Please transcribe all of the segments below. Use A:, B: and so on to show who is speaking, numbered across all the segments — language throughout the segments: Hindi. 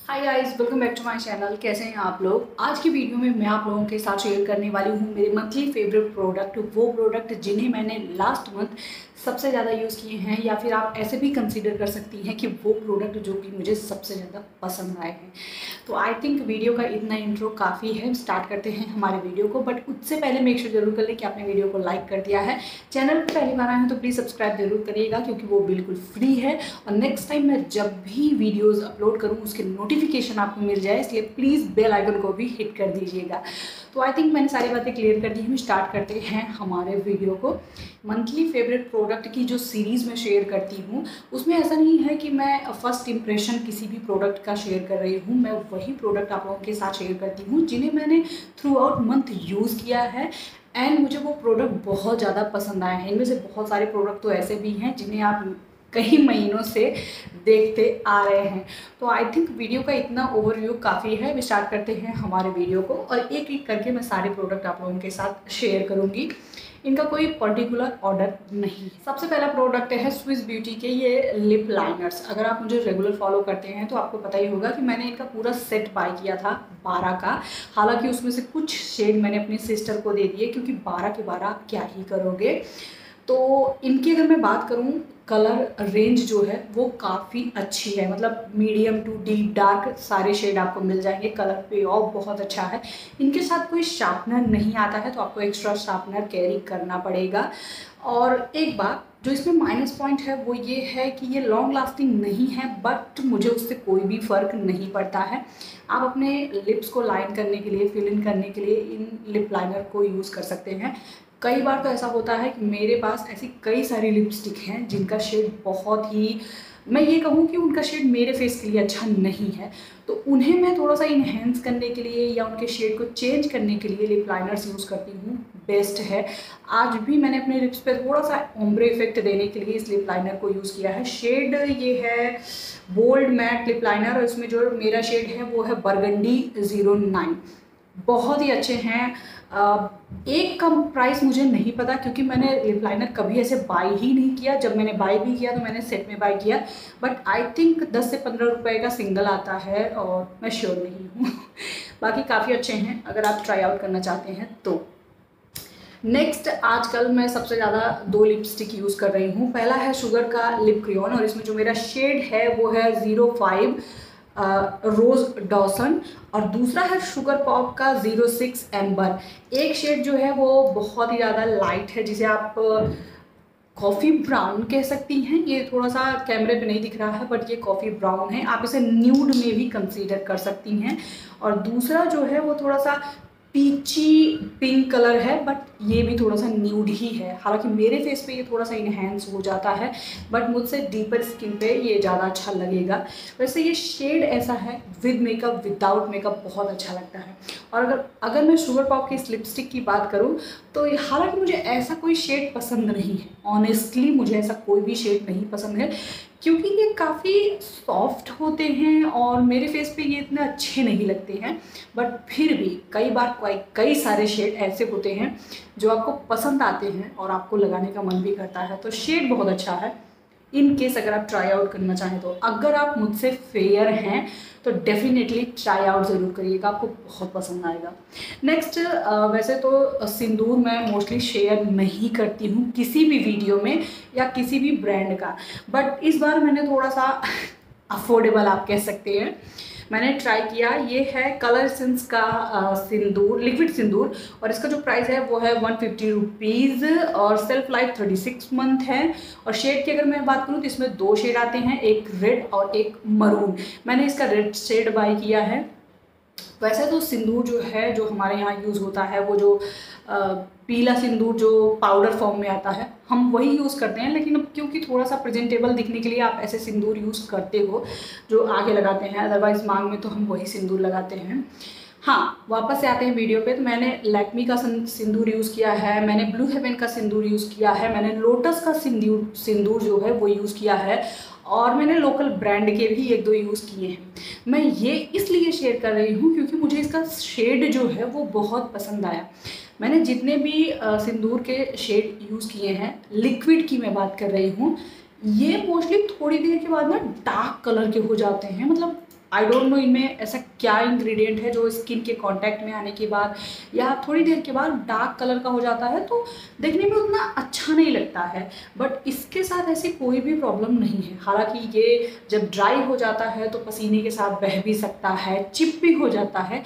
A: Hi guys, welcome back to my channel. कैसे हैं आप लोग। आज की वीडियो में मैं आप लोगों के साथ शेयर करने वाली हूँ मेरे मंथली फेवरेट प्रोडक्ट, वो प्रोडक्ट जिन्हें मैंने लास्ट मंथ सबसे ज़्यादा यूज़ किए हैं, या फिर आप ऐसे भी कंसीडर कर सकती हैं कि वो प्रोडक्ट जो कि मुझे सबसे ज़्यादा पसंद आए हैं। तो आई थिंक वीडियो का इतना इंट्रो काफ़ी है। स्टार्ट करते हैं हमारे वीडियो को, बट उससे पहले मेक श्योर जरूर कर लें कि आपने वीडियो को लाइक कर दिया है। चैनल पर पहली बार आए हैं तो प्लीज़ सब्सक्राइब जरूर करिएगा, क्योंकि वो बिल्कुल फ्री है। और नेक्स्ट टाइम मैं जब भी वीडियोज़ अपलोड करूँ उसके नोटिफिकेशन आपको मिल जाए, इसलिए प्लीज़ बेल आइकन को भी हिट कर दीजिएगा। तो आई थिंक मैंने सारी बातें क्लियर कर दी हैं। स्टार्ट करते हैं हमारे वीडियो को। मंथली फेवरेट प्रोडक्ट की जो सीरीज़ मैं शेयर करती हूँ, उसमें ऐसा नहीं है कि मैं फर्स्ट इंप्रेशन किसी भी प्रोडक्ट का शेयर कर रही हूँ। मैं वही प्रोडक्ट आप लोगों के साथ शेयर करती हूँ जिन्हें मैंने थ्रू आउट मंथ यूज़ किया है एंड मुझे वो प्रोडक्ट बहुत ज़्यादा पसंद आए हैं। इनमें से बहुत सारे प्रोडक्ट तो ऐसे भी हैं जिन्हें आप कई महीनों से देखते आ रहे हैं। तो आई थिंक वीडियो का इतना ओवरव्यू काफ़ी है। भी स्टार्ट करते हैं हमारे वीडियो को, और एक एक करके मैं सारे प्रोडक्ट आप लोगों के साथ शेयर करूंगी। इनका कोई पर्टिकुलर ऑर्डर नहीं। सबसे पहला प्रोडक्ट है स्विस ब्यूटी के ये लिप लाइनर्स। अगर आप मुझे रेगुलर फॉलो करते हैं तो आपको पता ही होगा कि मैंने इनका पूरा सेट बाय किया था 12 का। हालांकि उसमें से कुछ शेड मैंने अपनी सिस्टर को दे दिए, क्योंकि 12 के 12 आप क्या ही करोगे। तो इनकी अगर मैं बात करूं, कलर रेंज जो है वो काफ़ी अच्छी है। मतलब मीडियम टू डीप डार्क सारे शेड आपको मिल जाएंगे। कलर पे ऑफ बहुत अच्छा है। इनके साथ कोई शार्पनर नहीं आता है, तो आपको एक्स्ट्रा शार्पनर कैरी करना पड़ेगा। और एक बात जो इसमें माइनस पॉइंट है वो ये है कि ये लॉन्ग लास्टिंग नहीं है, बट मुझे उससे कोई भी फ़र्क नहीं पड़ता है। आप अपने लिप्स को लाइन करने के लिए, फिल इन करने के लिए इन लिप लाइनर को यूज़ कर सकते हैं। कई बार तो ऐसा होता है कि मेरे पास ऐसी कई सारी लिपस्टिक हैं जिनका शेड बहुत ही, मैं ये कहूँ कि उनका शेड मेरे फेस के लिए अच्छा नहीं है, तो उन्हें मैं थोड़ा सा इन्हेंस करने के लिए या उनके शेड को चेंज करने के लिए लिप लाइनर्स यूज़ करती हूँ। बेस्ट है। आज भी मैंने अपने लिप्स पे थोड़ा सा ओम्ब्रे इफेक्ट देने के लिए इस लिप लाइनर को यूज़ किया है। शेड ये है बोल्ड मैट लिप लाइनर, और इसमें जो मेरा शेड है वो है बरगंडी 09। बहुत ही अच्छे हैं। एक का प्राइस मुझे नहीं पता, क्योंकि मैंने लिप लाइनर कभी ऐसे बाय ही नहीं किया। जब मैंने बाय भी किया तो मैंने सेट में बाय किया, बट आई थिंक 10 से 15 रुपए का सिंगल आता है, और मैं श्योर नहीं हूँ। बाकी काफ़ी अच्छे हैं अगर आप ट्राई आउट करना चाहते हैं तो। नेक्स्ट, आजकल मैं सबसे ज़्यादा 2 लिपस्टिक यूज़ कर रही हूँ। पहला है शुगर का लिप क्रेयॉन, और इसमें जो मेरा शेड है वो है 05 रोज डॉसन, और दूसरा है शुगर पॉप का 06 एम्बर। एक शेड जो है वो बहुत ही ज़्यादा लाइट है, जिसे आप कॉफ़ी ब्राउन कह सकती हैं। ये थोड़ा सा कैमरे पे नहीं दिख रहा है, बट ये कॉफ़ी ब्राउन है। आप इसे न्यूड में भी कंसीडर कर सकती हैं। और दूसरा जो है वो थोड़ा सा पीची पिंक कलर है, बट ये भी थोड़ा सा न्यूड ही है। हालांकि मेरे फेस पे ये थोड़ा सा इनहेंस हो जाता है, बट मुझसे डीपर स्किन पे ये ज़्यादा अच्छा लगेगा। वैसे ये शेड ऐसा है, विद मेकअप विदाउट मेकअप बहुत अच्छा लगता है। और अगर अगर मैं शुगर पॉप की इस लिपस्टिक की बात करूँ, तो हालांकि मुझे ऐसा कोई शेड पसंद नहीं है। ऑनेस्टली मुझे ऐसा कोई भी शेड नहीं पसंद है, क्योंकि ये काफ़ी सॉफ्ट होते हैं और मेरे फेस पे ये इतने अच्छे नहीं लगते हैं। बट फिर भी कई बार कई सारे शेड ऐसे होते हैं जो आपको पसंद आते हैं और आपको लगाने का मन भी करता है। तो शेड बहुत अच्छा है। इन केस अगर आप ट्राई आउट करना चाहें तो, अगर आप मुझसे फेयर हैं तो डेफिनेटली ट्राई आउट ज़रूर करिएगा, आपको बहुत पसंद आएगा। नेक्स्ट, वैसे तो सिंदूर मैं मोस्टली शेयर नहीं करती हूँ किसी भी वीडियो में या किसी भी ब्रांड का, बट इस बार मैंने थोड़ा सा अफोर्डेबल आप कह सकते हैं, मैंने ट्राई किया। ये है कलर सेंस का सिंदूर, लिक्विड सिंदूर, और इसका जो प्राइस है वो है 150 रुपीज़, और सेल्फ लाइफ 36 मंथ है। और शेड की अगर मैं बात करूँ तो इसमें 2 शेड आते हैं, एक रेड और एक मरून। मैंने इसका रेड शेड बाय किया है। वैसे तो सिंदूर जो है जो हमारे यहाँ यूज़ होता है, वो जो पीला सिंदूर जो पाउडर फॉर्म में आता है, हम वही यूज़ करते हैं। लेकिन अब क्योंकि थोड़ा सा प्रेजेंटेबल दिखने के लिए आप ऐसे सिंदूर यूज़ करते हो जो आगे लगाते हैं, अदरवाइज मांग में तो हम वही सिंदूर लगाते हैं। हाँ, वापस से आते हैं वीडियो पे। तो मैंने लैक्मी का सिंदूर यूज़ किया है, मैंने ब्लू हेवन का सिंदूर यूज़ किया है, मैंने लोटस का सिंदूर जो है वो यूज़ किया है, और मैंने लोकल ब्रांड के भी 1-2 यूज़ किए हैं। मैं ये इसलिए शेयर कर रही हूँ क्योंकि मुझे इसका शेड जो है वो बहुत पसंद आया। मैंने जितने भी सिंदूर के शेड यूज़ किए हैं, लिक्विड की मैं बात कर रही हूँ, ये मोस्टली थोड़ी देर के बाद ना डार्क कलर के हो जाते हैं। मतलब आई डोंट नो इनमें ऐसा क्या इंग्रेडिएंट है जो स्किन के कांटेक्ट में आने के बाद या थोड़ी देर के बाद डार्क कलर का हो जाता है, तो देखने में उतना अच्छा नहीं लगता है। बट इसके साथ ऐसी कोई भी प्रॉब्लम नहीं है। हालांकि ये जब ड्राई हो जाता है तो पसीने के साथ बह भी सकता है, चिप भी हो जाता है,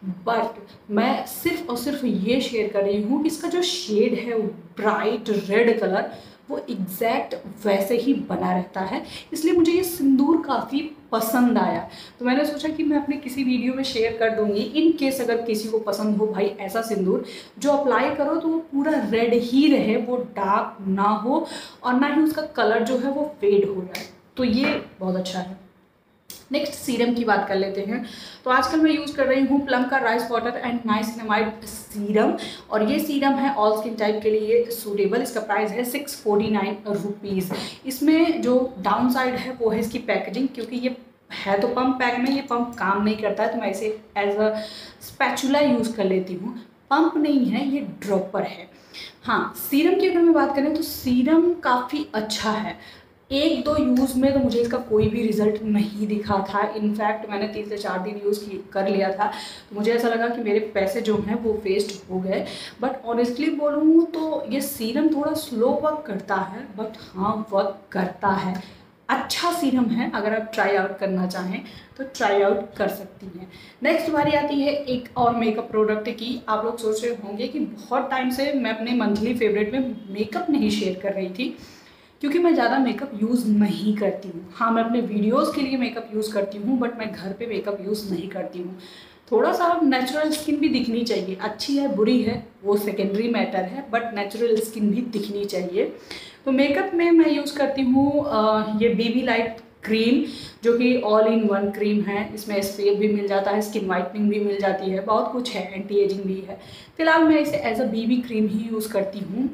A: बट मैं सिर्फ और सिर्फ ये शेयर कर रही हूँ कि इसका जो शेड है वो ब्राइट रेड कलर वो एग्जैक्ट वैसे ही बना रहता है। इसलिए मुझे ये सिंदूर काफ़ी पसंद आया, तो मैंने सोचा कि मैं अपने किसी वीडियो में शेयर कर दूंगी, इन केस अगर किसी को पसंद हो भाई ऐसा सिंदूर जो अप्लाई करो तो वो पूरा रेड ही रहे, वो डार्क ना हो और ना ही उसका कलर जो है वो फेड हो जाए, तो ये बहुत अच्छा है। नेक्स्ट सीरम की बात कर लेते हैं। तो आजकल मैं यूज़ कर रही हूँ प्लम का rice water and niacinamide serum, और ये सीरम है ऑल स्किन टाइप के लिए सूटेबल। इसका प्राइस है 649 रुपीज़। इसमें जो डाउन साइड है वो है इसकी पैकेजिंग, क्योंकि ये है तो पम्प पैक में, ये पम्प काम नहीं करता है, तो मैं इसे एज अ स्पैचुला यूज़ कर लेती हूँ। पम्प नहीं है, ये ड्रॉपर है। हाँ, सीरम की अगर मैं बात करें तो सीरम काफ़ी अच्छा है। 1-2 यूज़ में तो मुझे इसका कोई भी रिज़ल्ट नहीं दिखा था। इनफैक्ट मैंने 3 से 4 दिन यूज़ कर लिया था, तो मुझे ऐसा लगा कि मेरे पैसे जो हैं वो वेस्ट हो गए। बट ऑनेस्टली बोलूँ तो ये सीरम थोड़ा स्लो वर्क करता है, बट हाँ वर्क करता है। अच्छा सीरम है, अगर आप ट्राई आउट करना चाहें तो ट्राई आउट कर सकती हैं। नेक्स्ट बारी आती है एक और मेकअप प्रोडक्ट की। आप लोग सोच रहे होंगे कि बहुत टाइम से मैं अपने मंथली फेवरेट में मेकअप नहीं शेयर कर रही थी, क्योंकि मैं ज़्यादा मेकअप यूज़ नहीं करती हूँ। हाँ, मैं अपने वीडियोज़ के लिए मेकअप यूज़ करती हूँ, बट मैं घर पे मेकअप यूज़ नहीं करती हूँ। थोड़ा सा नेचुरल स्किन भी दिखनी चाहिए, अच्छी है बुरी है वो सेकेंडरी मैटर है, बट नेचुरल स्किन भी दिखनी चाहिए। तो मेकअप में मैं यूज़ करती हूँ ये BB लाइट क्रीम, जो कि ऑल इन वन क्रीम है। इसमें SPF भी मिल जाता है, स्किन वाइटनिंग भी मिल जाती है, बहुत कुछ है, एंटी एजिंग भी है। फिलहाल मैं इसे एज अ BB क्रीम ही यूज़ करती हूँ।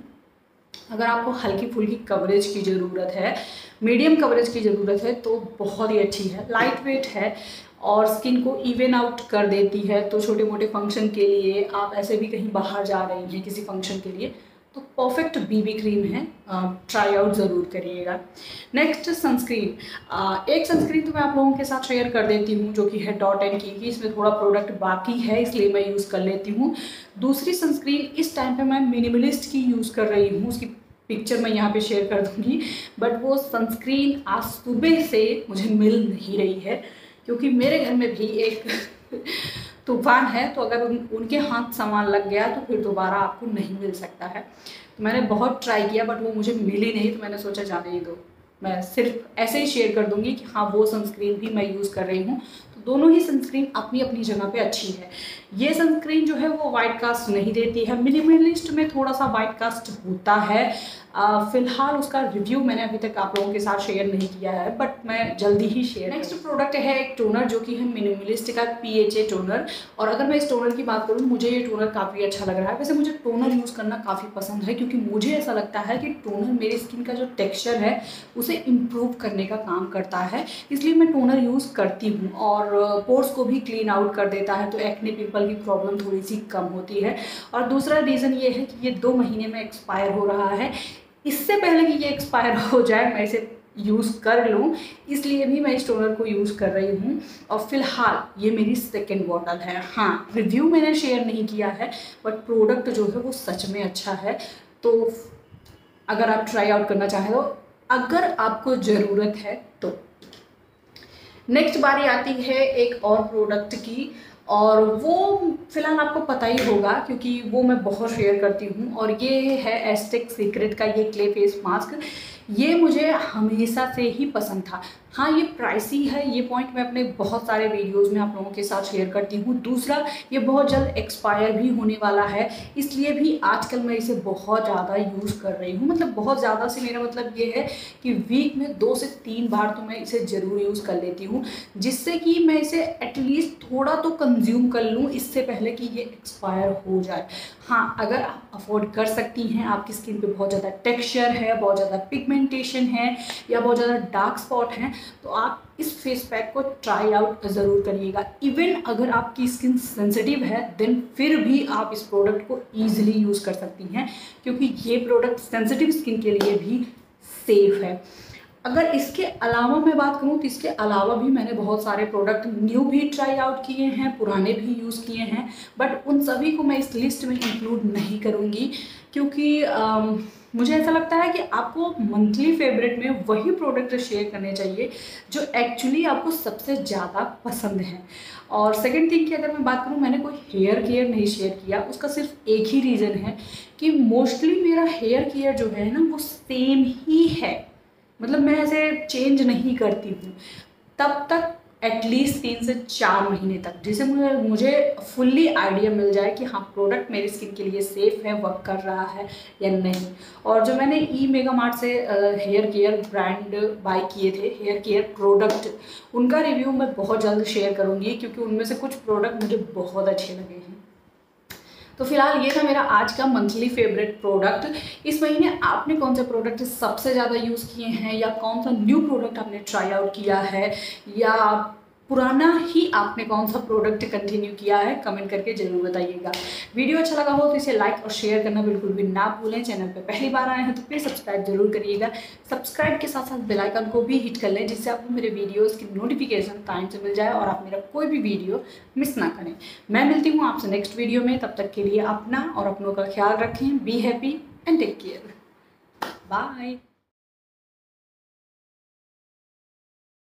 A: अगर आपको हल्की फुल्की कवरेज की ज़रूरत है, मीडियम कवरेज की ज़रूरत है, तो बहुत ही अच्छी है। लाइट वेट है और स्किन को इवन आउट कर देती है। तो छोटे मोटे फंक्शन के लिए, आप ऐसे भी कहीं बाहर जा रही हैं किसी फंक्शन के लिए, तो परफेक्ट BB क्रीम है, ट्राई आउट ज़रूर करिएगा। Next sunscreen. एक सनस्क्रीन तो मैं आप लोगों के साथ शेयर कर देती हूँ, जो कि है डॉट एंड की। इसमें थोड़ा प्रोडक्ट बाकी है, इसलिए मैं यूज़ कर लेती हूँ। दूसरी सनस्क्रीन इस टाइम पे मैं मिनिमलिस्ट की यूज़ कर रही हूँ, उसकी पिक्चर मैं यहाँ पे शेयर कर दूँगी। बट वो सनस्क्रीन आज सुबह से मुझे मिल नहीं रही है, क्योंकि मेरे घर में भी एक तूफान है, तो अगर उनके हाथ सामान लग गया तो फिर दोबारा आपको नहीं मिल सकता है। तो मैंने बहुत ट्राई किया, बट वो मुझे मिली नहीं, तो मैंने सोचा जाने ही दो, मैं सिर्फ ऐसे ही शेयर कर दूंगी कि हाँ वो सनस्क्रीन भी मैं यूज़ कर रही हूँ। तो दोनों ही सनस्क्रीन अपनी अपनी जगह पे अच्छी है। ये सनस्क्रीन जो है वो वाइट कास्ट नहीं देती है, मिनिमलिस्ट में थोड़ा सा वाइट कास्ट होता है। फिलहाल उसका रिव्यू मैंने अभी तक आप लोगों के साथ शेयर नहीं किया है, बट मैं जल्दी ही शेयर। नेक्स्ट प्रोडक्ट है एक टोनर, जो कि है मिनिमलिस्ट का PHA टोनर। और अगर मैं इस टोनर की बात करूँ, मुझे ये टोनर काफ़ी अच्छा लग रहा है। वैसे मुझे टोनर यूज़ करना काफ़ी पसंद है, क्योंकि मुझे ऐसा लगता है कि टोनर मेरी स्किन का जो टेक्स्चर है उसे इम्प्रूव करने का काम करता है, इसलिए मैं टोनर यूज़ करती हूँ। और पोर्स को भी क्लीन आउट कर देता है, तो एक्ने पिंपल की प्रॉब्लम थोड़ी सी कम होती है। और दूसरा रीज़न ये है कि ये 2 महीने में एक्सपायर हो रहा है। इससे पहले कि ये एक्सपायर हो जाए मैं इसे यूज़ कर लूँ, इसलिए भी मैं इस टोनर को यूज़ कर रही हूँ। और फिलहाल ये मेरी सेकेंड बॉटल है। हाँ, रिव्यू मैंने शेयर नहीं किया है, बट प्रोडक्ट जो है वो सच में अच्छा है। तो अगर आप ट्राई आउट करना चाहें, तो अगर आपको ज़रूरत है तो। नेक्स्ट बारी आती है एक और प्रोडक्ट की, और वो फिलहाल आपको पता ही होगा, क्योंकि वो मैं बहुत शेयर करती हूँ। और ये है एस्टेक सीक्रेट का ये क्ले फेस मास्क। ये मुझे हमेशा से ही पसंद था। हाँ, ये प्राइसी है, ये पॉइंट मैं अपने बहुत सारे वीडियोस में आप लोगों के साथ शेयर करती हूँ। दूसरा, ये बहुत जल्द एक्सपायर भी होने वाला है, इसलिए भी आजकल मैं इसे बहुत ज़्यादा यूज़ कर रही हूँ। मतलब बहुत ज़्यादा से मेरा मतलब ये है कि वीक में 2 से 3 बार तो मैं इसे ज़रूर यूज़ कर लेती हूँ, जिससे कि मैं इसे एटलीस्ट थोड़ा तो कंज्यूम कर लूँ इससे पहले कि ये एक्सपायर हो जाए। हाँ, अगर आप अफोर्ड कर सकती हैं, आपकी स्किन पे बहुत ज़्यादा टेक्सचर है, बहुत ज़्यादा पिगमेंटेशन है, या बहुत ज़्यादा डार्क स्पॉट हैं, तो आप इस फेस पैक को ट्राई आउट ज़रूर करिएगा। इवन अगर आपकी स्किन सेंसिटिव है, देन फिर भी आप इस प्रोडक्ट को ईजिली यूज़ कर सकती हैं, क्योंकि ये प्रोडक्ट सेंसिटिव स्किन के लिए भी सेफ़ है। अगर इसके अलावा मैं बात करूँ तो इसके अलावा भी मैंने बहुत सारे प्रोडक्ट न्यू भी ट्राई आउट किए हैं, पुराने भी यूज़ किए हैं, बट उन सभी को मैं इस लिस्ट में इंक्लूड नहीं करूँगी क्योंकि मुझे ऐसा लगता है कि आपको मंथली फेवरेट में वही प्रोडक्ट शेयर करने चाहिए जो एक्चुअली आपको सबसे ज़्यादा पसंद है। और सेकंड थिंग की अगर मैं बात करूँ, मैंने कोई हेयर केयर नहीं शेयर किया, उसका सिर्फ एक ही रीज़न है कि मोस्टली मेरा हेयर केयर जो है ना वो सेम ही है, मतलब मैं ऐसे चेंज नहीं करती हूँ तब तक एटलीस्ट 3 से 4 महीने तक, जिसे मुझे फुल्ली आइडिया मिल जाए कि हाँ प्रोडक्ट मेरी स्किन के लिए सेफ़ है, वर्क कर रहा है या नहीं। और जो मैंने ई मेगा मार्ट से हेयर केयर ब्रांड बाय किए थे, हेयर केयर प्रोडक्ट, उनका रिव्यू मैं बहुत जल्द शेयर करूँगी क्योंकि उनमें से कुछ प्रोडक्ट मुझे बहुत अच्छे लगे हैं। तो फिलहाल ये था मेरा आज का मंथली फेवरेट प्रोडक्ट। इस महीने आपने कौन सा प्रोडक्ट सबसे ज़्यादा यूज़ किए हैं, या कौन सा न्यू प्रोडक्ट आपने ट्राई आउट किया है, या पुराना ही आपने कौन सा प्रोडक्ट कंटिन्यू किया है, कमेंट करके ज़रूर बताइएगा। वीडियो अच्छा लगा हो तो इसे लाइक और शेयर करना बिल्कुल भी ना भूलें। चैनल पे पहली बार आए हैं तो प्लीज़ सब्सक्राइब जरूर करिएगा। सब्सक्राइब के साथ साथ बेल आइकन को भी हिट कर लें जिससे आपको मेरे वीडियोज़ की नोटिफिकेशन टाइम से मिल जाए और आप मेरा कोई भी वीडियो मिस ना करें। मैं मिलती हूँ आपसे नेक्स्ट वीडियो में, तब तक के लिए अपना और अपनों का ख्याल रखें। Be happy and take care. Bye.